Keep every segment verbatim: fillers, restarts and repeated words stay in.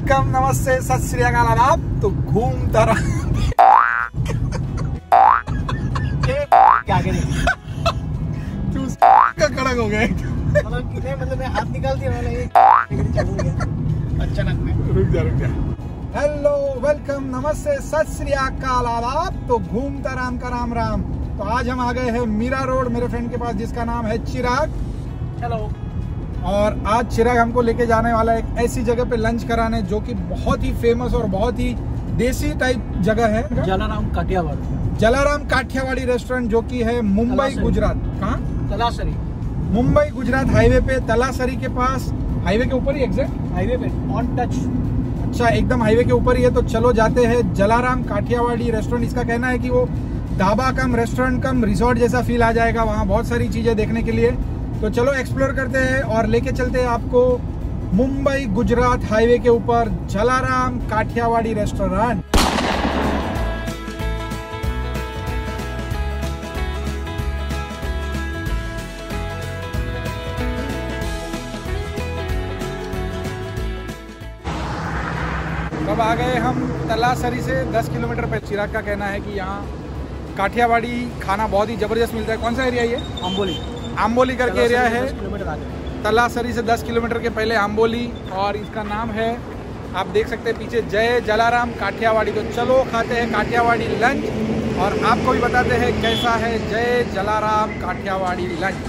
Welcome, नमस्ते, सत श्री अकाल। आप तो घूमता रहा क्या करें तू का कड़क हो गया मतलब कितने मतलब मैं हाथ निकाल दिया वाला ये अचानक में। रुक जा रुक जा। हेलो, वेलकम, नमस्ते, सत श्री अकाल। आप तो घूमता राम का राम राम। तो आज हम आ गए हैं मीरा रोड मेरे फ्रेंड के पास जिसका नाम है चिराग। हेलो। और आज चिराग हमको लेके जाने वाला है एक ऐसी जगह पे लंच कराने जो कि बहुत ही फेमस और बहुत ही देसी टाइप जगह है। जलाराम काठियावाड़ी। जलाराम काठियावाड़ी रेस्टोरेंट जो कि है मुंबई गुजरात। कहाँ? तलासरी। मुंबई गुजरात हाईवे पे तलासरी के पास। हाईवे के ऊपर ही एग्जैक्ट हाईवे पे ऑन टच। अच्छा, एकदम हाईवे के ऊपर ही है। तो चलो जाते हैं जलाराम काठियावाड़ी रेस्टोरेंट। इसका कहना है कि वो dhaba cum restaurant cum resort जैसा फील आ जाएगा। वहाँ बहुत सारी चीजें देखने के लिए। तो चलो एक्सप्लोर करते हैं और लेके चलते हैं आपको मुंबई गुजरात हाईवे के ऊपर जलाराम काठियावाड़ी रेस्टोरेंट। अब आ गए हम तलासरी से दस किलोमीटर पे। चिराग का कहना है कि यहाँ काठियावाड़ी खाना बहुत ही जबरदस्त मिलता है। कौन सा एरिया ये? आम्बोली। आम्बोली करके एरिया है। किलोमीटर आगे तलासरी से दस किलोमीटर के पहले आम्बोली। और इसका नाम है, आप देख सकते हैं पीछे, जय जलाराम काठियावाड़ी। तो चलो खाते हैं काठियावाड़ी लंच और आपको भी बताते हैं कैसा है जय जलाराम काठियावाड़ी लंच।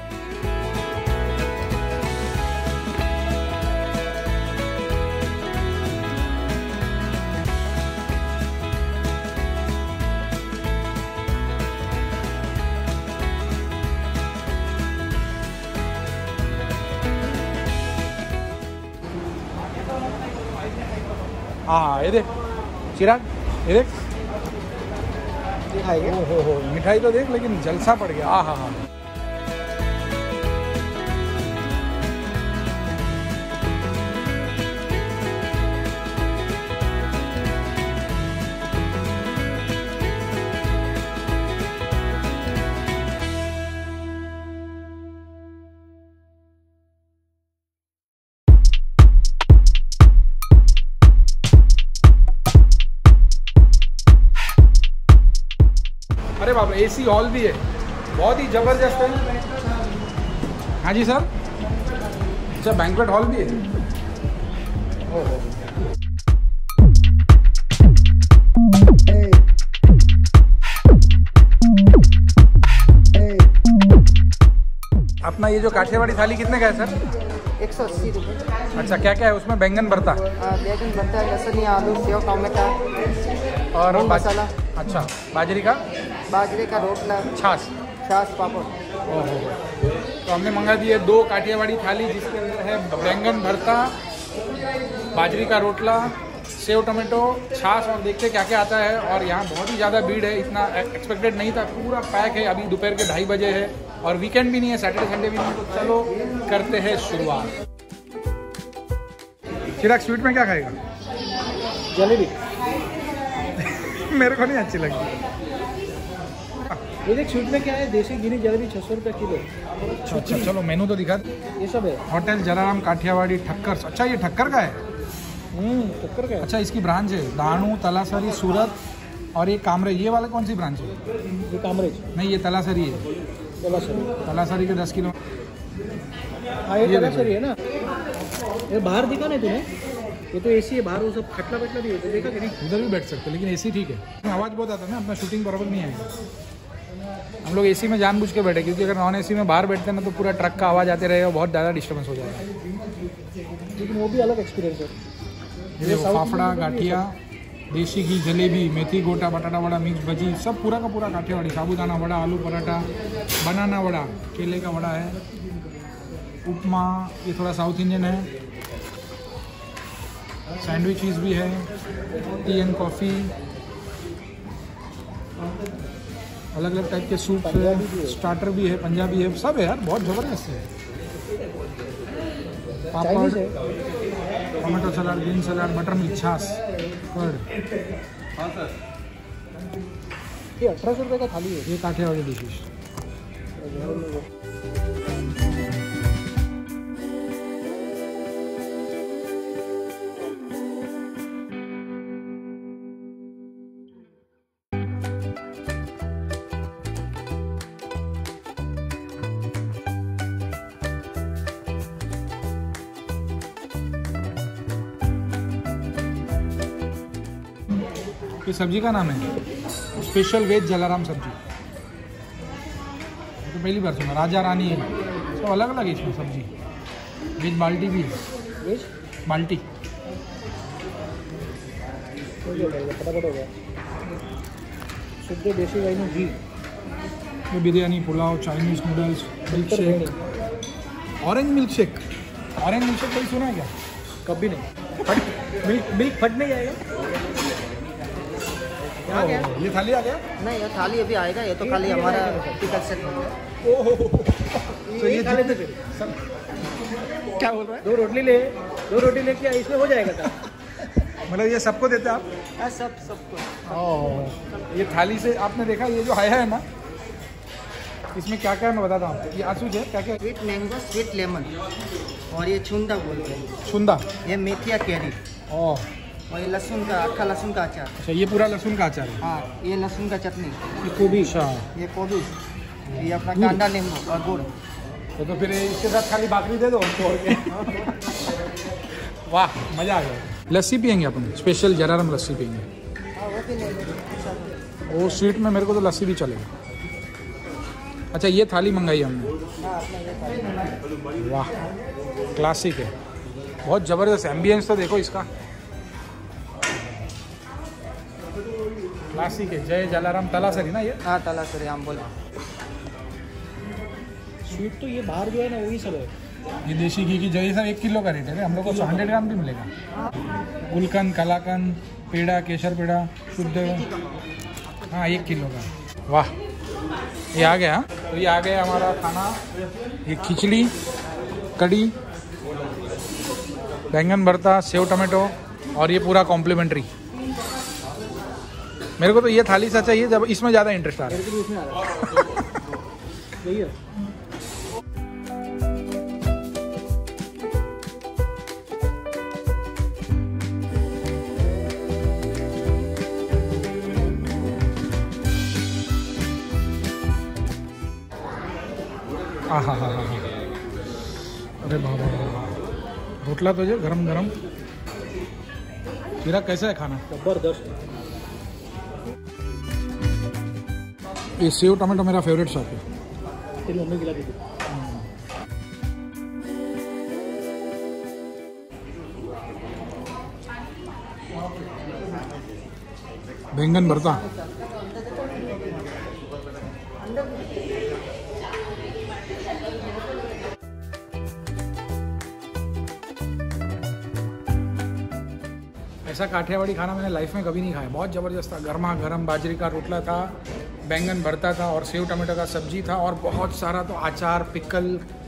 हाँ, ये देख चिराग, ये देख दिखाएंगे। ओ हो हो मिठाई तो देख, लेकिन जलसा पड़ गया। हाँ हाँ हाँ। अरे बाप रे, एसी हॉल भी है, बहुत ही जबरदस्त है। हाँ जी सर। अच्छा, बैंक्वेट हॉल भी है। ओहो। अपना ये जो काठियावाड़ी थाली कितने का है सर? एक सौ अस्सी रुपये। अच्छा, क्या क्या है उसमें? बैंगन भरता, बैगन भरता, लहसुन, आलू, सेव, टमाटा और मसाला। अच्छा, बाजरी का, बाजरे का रोटला, छाछ, छाछ, पापड़। ओहो। तो हमने मंगा दी है दो काठियावाड़ी थाली जिसके अंदर है बैंगन भरता, बाजरी का रोटला, सेव टमाटो, छाछ और देखते क्या क्या आता है। और यहाँ बहुत ही ज़्यादा भीड़ है, इतना एक्सपेक्टेड नहीं था। पूरा पैक है। अभी दोपहर के ढाई बजे है और वीकेंड भी नहीं है, सैटरडे संडे भी नहीं है। तो चलो करते हैं शुरुआत। चिराग, स्वीट में क्या खाएगा? जलेबी। मेरे को नहीं अच्छी लगती। ये देख स्वीट में क्या है, देसी गिरी जलेबी छः सौ रुपये किलो। अच्छा अच्छा, चलो मेनू तो दिखा। ये सब है। होटल जलाराम काठियावाड़ी ठक्कर। अच्छा, ये ठक्कर का है। टक्कर का है। अच्छा, इसकी ब्रांच है दाणू, तलासरी, सूरत और ये कामरेज। ये वाला कौन सी ब्रांच है? ये कामरेज नहीं, ये तलासरी है। तलासरी। तलासरी के दस किलो। हाँ, ये ये तलासरी है ना। ये बाहर दिखा नहीं तूने? ये तो एसी है बाहर, वो सब खटला पटला भी है, तो देखा कि नहीं? उधर भी बैठ सकते लेकिन एसी ठीक है। आवाज़ बहुत आता है ना, अपना शूटिंग बराबर नहीं आएगा। हम लोग एसी में जानबूझ के बैठे, क्योंकि अगर नॉन एसी में बाहर बैठते हैं ना तो पूरा ट्रक का आवाज़ आते रहेगा, बहुत ज़्यादा डिस्टर्बेंस हो जाएगा। लेकिन वो भी अलग एक्सपीरियंस है। ये फाफड़ा, गाठिया, देसी घी, जलेबी, मेथी गोटा, बटाटा वड़ा, मिक्स भजी, सब पूरा का पूरा काठियावाड़ी। साबूदाना वड़ा, आलू पराठा, बनाना वड़ा, केले का वड़ा है, उपमा, ये थोड़ा साउथ इंडियन है, सैंडविचेस भी है, टी एंड कॉफ़ी, अलग अलग टाइप के सूप है, स्टार्टर भी है, पंजाबी है, सब है यार, बहुत ज़बरदस्त है। Papad, tomato salad, green salad, butter milk, छाछ, कर्ड। हाँ सर। ये अठारह सौ रुपये का थाली है। ये काठियावाड़ी डिशेस। इस सब्जी का नाम है स्पेशल वेज जलाराम सब्जी। तो पहली बार सुना, राजा रानी है तो अलग अलग है इसमें सब्जी। वेज बाल्टी भी है, वेज बाल्टी। फटाफट हो गया। शुद्ध देसी गाय में ghee, biryani, pulao, Chinese noodles, milk shake, orange milk shake. Orange milk shake कभी सुना है क्या? कभी नहीं। फट मिल्क मिल्क फट नहीं जाएगा? आ गया? ये थाली आ गया? नहीं, ये थाली अभी आएगा। ये तो खाली हमारा टिकट सेट है। ओहो, तो ये खा लेते फिर। क्या बोल रहा है? दो रोटी ले, दो रोटी लेके इसमें हो जाएगा था। मतलब ये सबको देते हैं आप? हाँ, सब सबको। ओह, ये थाली से आपने देखा, ये जो आया है ना, इसमें क्या क्या है मैं बताता हूँ। ये आसू है क्या क्या? स्वीट मैंगो, स्वीट लेमन, और ये छुंदा बोलते हैं। छुंदा, ये मेथिया कैरी, ओह और ये लहसुन का, अक्खा लहसुन का अचार। अच्छा, ये पूरा लहसुन का अचार है। हाँ, ये लहसुन का चटनी, ये गोभी। अच्छा, ये कोबी, ये अपना कांदा नींबू और गुड़। तो, तो फिर इसके साथ खाली बाकरी दे दो तोड़ के। वाह, मज़ा आ गया। लस्सी पियेंगे अपन, स्पेशल जलाराम लस्सी पियेंगे। हाँ, वो भी ले लो। वो स्वीट में मेरे को तो लस्सी भी चलेगा। अच्छा, ये थाली मंगाई हमने। हाँ, अपना ये थाली। वाह, क्लासिक है, बहुत ज़बरदस्त एम्बियंस तो देखो इसका, क्लासिक है। जय जलाराम तलासरी ना ये? हाँ, तला सर हम बोले। स्वीट तो ये बाहर जो है ना वही सब है। ये देसी घी की जगह सर एक किलो का रेट है, हम लोग को सौ हंड्रेड ग्राम भी मिलेगा। गुलकंद, कलाकंद, पेड़ा, केसर पेड़ा शुद्ध, हाँ एक किलो का। वाह, ये आ गया। तो ये आ गया हमारा खाना, ये खिचड़ी, कड़ी, बैंगन भरता, सेव टमाटो, और ये पूरा कॉम्प्लीमेंट्री। मेरे को तो ये थाली सा चाहिए जब इसमें ज़्यादा इंटरेस्ट आ रहा है। मेरे को भी इसमें आ रहा है। यही है। हाँ हाँ हाँ हाँ हाँ, अरे बाबा, रोटला तो जो गरम गरम। मेरा कैसा है खाना? जबरदस्त। ये सेव टमाटो मेरा फेवरेट शॉप है। तेरी मम्मी खिला दी थी। बैंगन भरता, ऐसा काठियावाड़ी खाना मैंने लाइफ में कभी नहीं खाया। बहुत ज़बरदस्त था, गर्मा गर्म बाजरे का रोटला था, बैंगन भरता था और सेव टमाटो का सब्जी था, और बहुत सारा तो अचार, पिकल,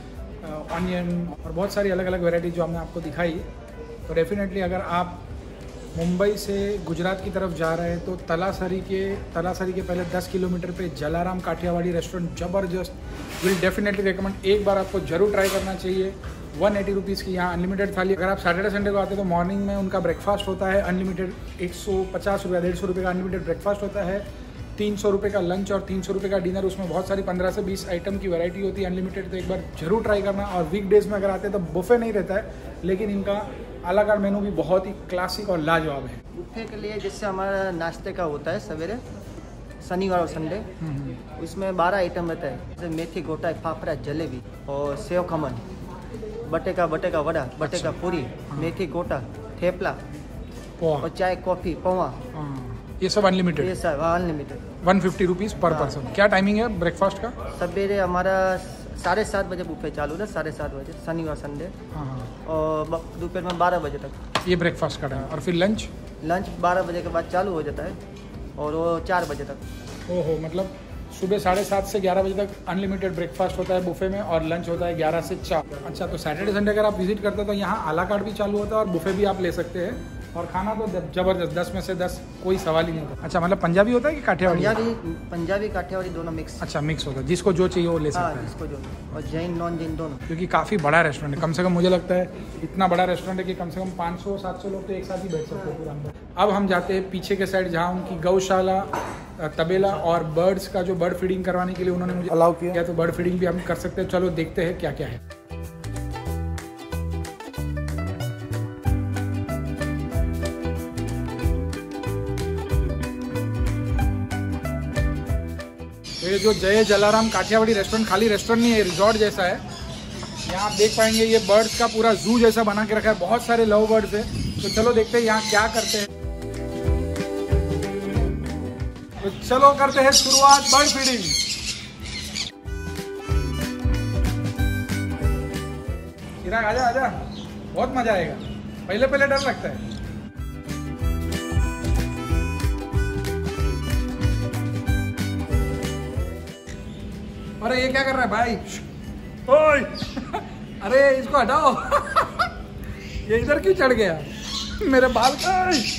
ऑनियन और बहुत सारी अलग अलग वैरायटी जो हमने आपको दिखाई। तो डेफिनेटली अगर आप मुंबई से गुजरात की तरफ जा रहे हैं तो तलासरी के तलासरी के पहले दस किलोमीटर पे जलाराम काठियावाड़ी रेस्टोरेंट ज़बरदस्त, विल डेफिनेटली रिकमेंड। एक बार आपको जरूर ट्राई करना चाहिए। वन एटी रुपीज़ की यहाँ अनलिमिटेड थाली। अगर आप सैटरडे संडे को आते हैं तो मॉर्निंग में उनका ब्रेकफास्ट होता है अनलिमिटेड, एक सौ पचास रुपया डेढ़ सौ रुपये का अनलिमिटेड ब्रेकफास्ट होता है, तीन सौ रुपये का लंच और तीन सौ रुपये का डिनर। उसमें बहुत सारी पंद्रह से बीस आइटम की वैरायटी होती है अनलिमिटेड। तो एक बार जरूर ट्राई करना। और वीक डेज में अगर आते हैं तो बुफे नहीं रहता है, लेकिन इनका अला कार्ट मेनू भी बहुत ही क्लासिक और लाजवाब है। बुफे के लिए जैसे हमारा नाश्ते का होता है सवेरे, शनिवार और संडे, उसमें बारह आइटम रहता है। जैसे मेथी गोटा, फाफड़ा, जलेबी और सेव खमन, बटेका बटेका वड़ा, बटेका पूरी, मेथी गोटा, थेपला पोहा और चाय, कॉफ़ी, पोहा, ये सब अनलिमिटेड, ये सब unlimited. One fifty rupees per person. क्या टाइमिंग है ब्रेकफास्ट का? सवेरे हमारा साढ़े सात बजे बुफे चालू है, साढ़े सात बजे शनिवार संडे, हाँ हाँ, और ब- दोपहर में बारह बजे तक। ये ब्रेकफास्ट का टाइम। और फिर लंच? लंच बारह बजे के बाद चालू हो जाता है और वो चार बजे तक। ओहो, मतलब सुबह साढ़े सात से ग्यारह बजे तक अनलिमिटेड ब्रेकफास्ट होता है बुफे में, और लंच होता है ग्यारह से चार। अच्छा, तो सैटरडे संडे अगर आप विजिट करते हो तो यहाँ आला कार्ट भी चालू होता है और बुफे भी आप ले सकते हैं। और खाना तो जबरदस्त, दस में से दस, कोई सवाल ही नहीं होता। अच्छा, मतलब पंजाबी होता है कि काठियावाड़ी? पंजाबी पंजाबी काठियावाड़ी दोनों मिक्स। अच्छा, मिक्स होता है, जिसको जो चाहिए वो ले हाँ, सकता है। जिसको जो, और जैन नॉन जैन दोनों। क्योंकि काफ़ी बड़ा रेस्टोरेंट है, कम से कम मुझे लगता है इतना बड़ा रेस्टोरेंट है कि कम से कम पाँच सौ सात सौ लोग तो एक साथ ही बैठ सकते हैं पूरा अंदर। अब हम जाते हैं पीछे के साइड, जहाँ उनकी गौशाला, तबेला और बर्ड्स का जो बर्ड फीडिंग करवाने के लिए उन्होंने मुझे अलाउ किया, तो बर्ड फीडिंग भी हम कर सकते हैं। चलो देखते हैं क्या क्या है। ये जो जय जलाराम काठियावाड़ी रेस्टोरेंट खाली रेस्टोरेंट नहीं है, रिजॉर्ट जैसा है। यहाँ आप देख पाएंगे ये बर्ड्स का पूरा जू जैसा बना के रखा है, बहुत सारे लव बर्ड्स है। तो चलो देखते हैं यहाँ क्या करते हैं। तो चलो करते हैं शुरुआत बर्ड फीडिंग। चिराग आजा आजा, बहुत मजा आएगा। पहले पहले डर लगता है। अरे ये क्या कर रहा है भाई? ओए अरे इसको हटाओ। ये इधर क्यों चढ़ गया? मेरे बाल का।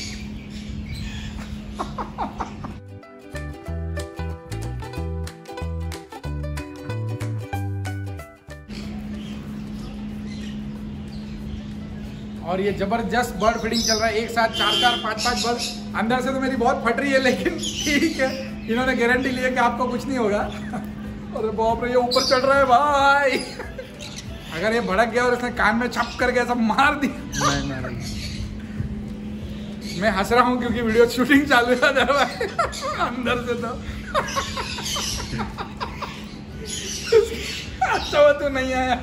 और ये जबरदस्त बर्ड फीडिंग चल रहा है, एक साथ चार चार पांच पांच बर्ड। अंदर से तो मेरी बहुत फट रही है, लेकिन ठीक है, इन्होंने गारंटी ली है कि आपको कुछ नहीं होगा। अरे बाप रे, ये ऊपर चढ़ रहा है भाई। अगर ये भड़क गया और इसने कान में छप करके ऐसा मार दी। नहीं नहीं, मैं हंस रहा हूँ क्योंकि वीडियो शूटिंग चालू है भाई। अंदर से तो अच्छा हुआ तो नहीं आया।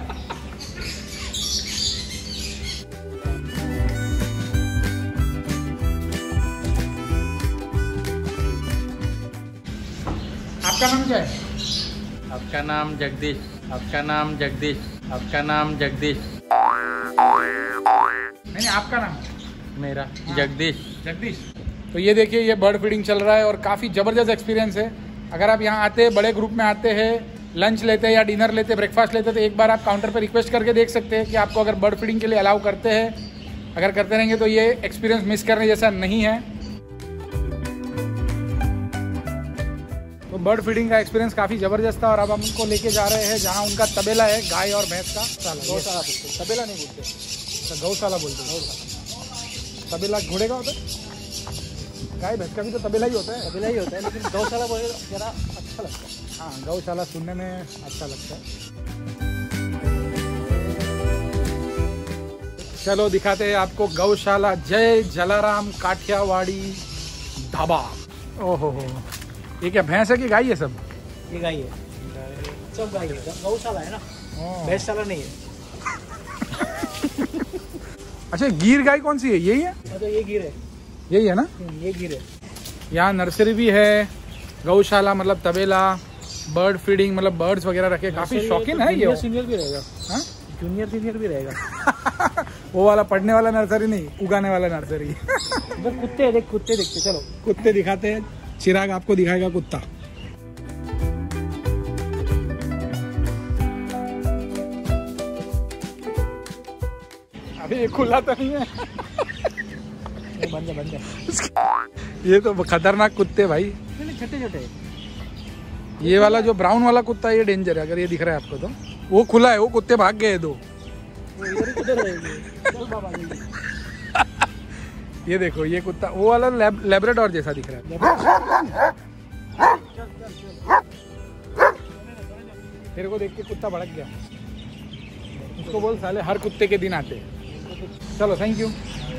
आपका नाम क्या है? आपका नाम जगदीश। आपका नाम जगदीश। आपका नाम जगदीश। नहीं, आपका नाम? मेरा जगदीश। जगदीश। तो ये देखिए, ये बर्ड फीडिंग चल रहा है और काफ़ी ज़बरदस्त एक्सपीरियंस है। अगर आप यहाँ आते हैं, बड़े ग्रुप में आते हैं, लंच लेते हैं या डिनर लेते हैं, ब्रेकफास्ट लेते हैं, तो एक बार आप काउंटर पर रिक्वेस्ट करके देख सकते हैं कि आपको अगर बर्ड फीडिंग के लिए अलाउ करते हैं। अगर करते रहेंगे तो ये एक्सपीरियंस मिस करने जैसा नहीं है। तो बर्ड फीडिंग का एक्सपीरियंस काफ़ी ज़बरदस्त था। और अब हम उनको लेके जा रहे हैं जहाँ उनका तबेला है, गाय और भैंस का। गौशाला बोलते, तबेला नहीं बोलते, तो गौशाला बोलते। गौशाला तबेला घोड़े का होता है, गाय भैंस का भी तो तबेला ही होता है। तबेला ही होता है, लेकिन गौशाला बोले ज़रा अच्छा लगता है। हाँ, गौशाला सुनने में अच्छा लगता है। चलो दिखाते हैं आपको गौशाला जय जलाराम काठियावाड़ी ढाबा। ओहो हो, ये क्या भैंस है कि गाय है? सब ये गाय है, सब गाय है। गौशाला है ना, भैंसशाला नहीं है। अच्छा, गिर गाय कौन सी है? यही है? तो ये गिर है। यही है ना? ये गिर है। यहाँ नर्सरी भी है, गौशाला मतलब तबेला, बर्ड फीडिंग मतलब बर्ड्स वगैरह रखे। काफी शौकीन है ये। सीनियर भी रहेगा। हाँ, जूनियर सीनियर भी रहेगा। वो वाला पढ़ने वाला नर्सरी नहीं, उगाने वाला नर्सरी। इधर कुत्ते देख, कुत्ते देखते। चलो कुत्ते दिखाते हैं। चिराग आपको दिखाएगा कुत्ता। अभी ये खुला तो नहीं है। बंद है, बंद है। ये तो खतरनाक कुत्ते भाई, छोटे छोटे। ये वाला जो ब्राउन वाला कुत्ता है, ये डेंजर है। अगर ये दिख रहा है आपको तो वो खुला है, वो कुत्ते भाग गए दो। ये देखो, ये कुत्ता वो वाला लैब, लैब्राडोर जैसा दिख रहा है। तेरे को देख के कुत्ता भड़क गया। उसको बोल साले हर कुत्ते के दिन आते। चलो, थैंक यू।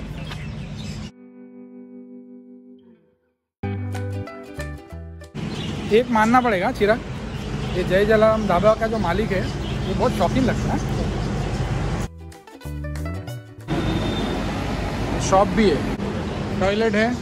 एक मानना पड़ेगा चिराग, ये जय जलाराम ढाबा का जो मालिक है, ये बहुत शौकीन लगता है। शॉप भी है, टॉयलेट है।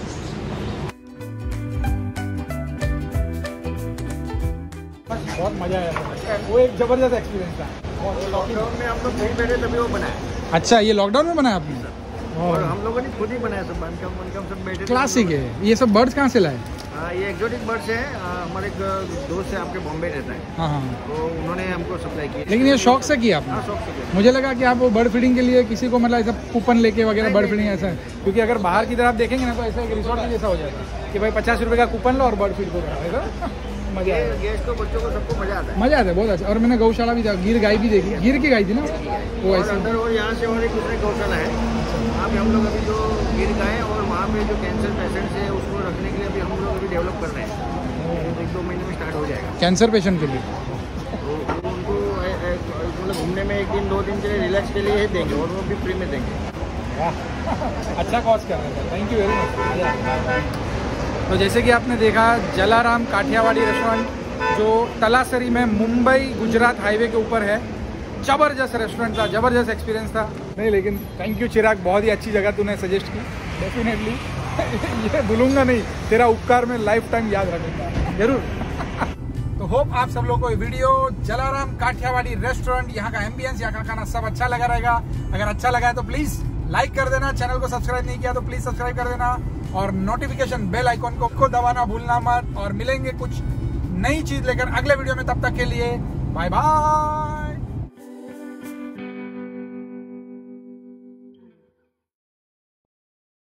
बहुत मजा आया, वो एक जबरदस्त एक्सपीरियंस था। लॉकडाउन में हम लोग नहीं बैठे तभी वो बनाया। अच्छा, ये लॉकडाउन में बनाया आपने? और हम लोगों ने खुद ही बनाया सब, बनकम बनकम सब बैठे। क्लासिक है। ये सब बर्ड्स कहाँ से लाए? हाँ, ये एक्जोटिक बर्ड्स है। हमारे एक दोस्त है, आपके बॉम्बे रहता है। हाँ हाँ, तो उन्होंने हमको सप्लाई किया। लेकिन ये शौक से किया आपने? हाँ, शौक से किया। मुझे लगा कि आप वो बर्ड फीडिंग के लिए किसी को मतलब ऐसा कूपन लेके वगैरह बर्ड फीडिंग ऐसा है, क्योंकि अगर बाहर की तरफ आप देखेंगे ना तो ऐसा एक रिसोर्ट जैसा हो जाएगा कि भाई पचास रुपए का कूपन लो और बर्ड फीड करो। मजा ये गेस्ट को, बच्चों को सबको मजा आता है। मजा आता है, बहुत अच्छा। और मैंने गौशाला भी, गिर गाय भी देखी। गिर की गाय थी ना वो और ऐसे। अंदर और यहाँ से और एक दूसरे गौशाला है। वहाँ पे हम लोग अभी जो गिर गाय और वहाँ पे जो कैंसर पेशेंट्स है उसको रखने के लिए अभी हम लोग अभी डेवलप कर रहे हैं। एक दो महीने में स्टार्ट हो जाएगा। कैंसर पेशेंट के लिए तो उनको मतलब घूमने में एक दिन दो दिन के लिए रिलैक्स के लिए ही देंगे और वो भी फ्री में देंगे। अच्छा कॉस्ट कर रहे हैं। Thank you very much. तो जैसे कि आपने देखा, जलाराम काठियावाड़ी रेस्टोरेंट जो तलासरी में मुंबई गुजरात हाईवे के ऊपर है। जबरदस्त रेस्टोरेंट था, जबरदस्त एक्सपीरियंस था। नहीं लेकिन थैंक यू चिराग, बहुत ही अच्छी जगह तूने सजेस्ट की। डेफिनेटली ये भूलूंगा नहीं, तेरा उपकार में लाइफ टाइम याद रखूंगा जरूर। तो होप आप सब लोगों को ये वीडियो जलाराम काठियावाड़ी रेस्टोरेंट, यहाँ का एम्बियंस, यहाँ का खाना सब अच्छा लगा रहेगा। अगर अच्छा लगा है तो प्लीज लाइक कर देना, चैनल को सब्सक्राइब नहीं किया तो प्लीज सब्सक्राइब कर देना और नोटिफिकेशन बेल आइकॉन को, को दबाना भूलना मत। और मिलेंगे कुछ नई चीज लेकर अगले वीडियो में, तब तक के लिए बाय बाय।